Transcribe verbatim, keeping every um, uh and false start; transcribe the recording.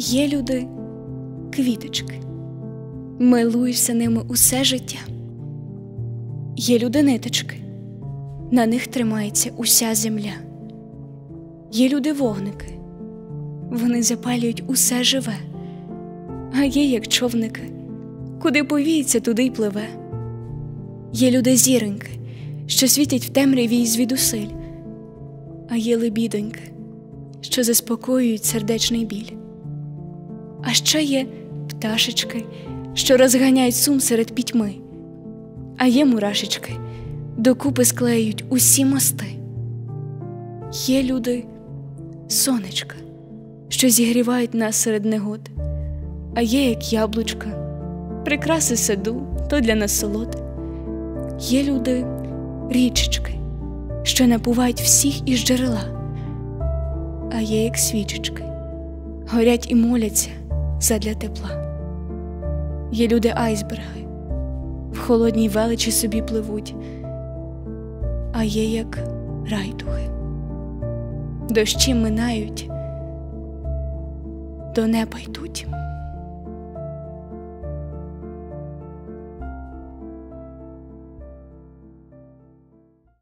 Є люди – квіточки, милуєшся ними усе життя. Є люди – ниточки, на них тримається уся земля. Є люди – вогники, вони запалюють усе живе. А є як човники, куди повіється, туди й пливе. Є люди – зіроньки, що світять в темряві й звідусиль. А є лебідоньки, що заспокоюють сердечний біль. А ще є пташечки, що розганяють сум серед пітьми. А є мурашечки, докупи склеюють усі мости. Є люди – сонечка, що зігрівають нас серед негод. А є як яблучка, прикраси саду, то для насолод. Є люди – річечки, що напувають всіх із джерела. А є як свічечки, горять і моляться задля тепла. Є люди – айсберги, в холодній величі собі пливуть. А є як райдуги, дощі минають, до неба йдуть.